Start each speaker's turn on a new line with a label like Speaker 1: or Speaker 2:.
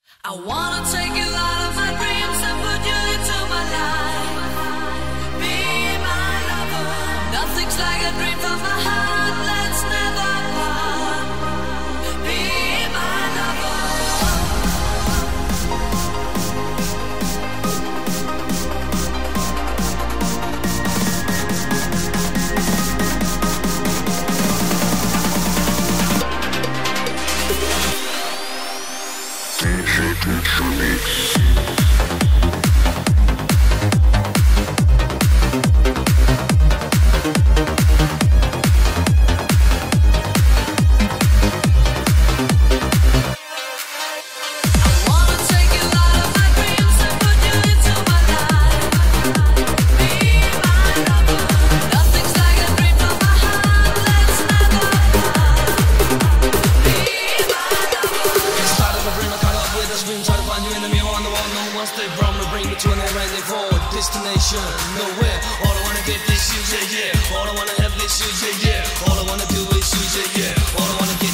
Speaker 1: I wanna take you out of my dreams and put you into my life. Be my lover. Nothing's like a dream from my heart. Let's never part. Be my lover. DJTuch.
Speaker 2: Destination, nowhere. All I wanna get is you, yeah, yeah. All I wanna have is you, yeah, yeah. All I wanna do is you, yeah, yeah. All I wanna get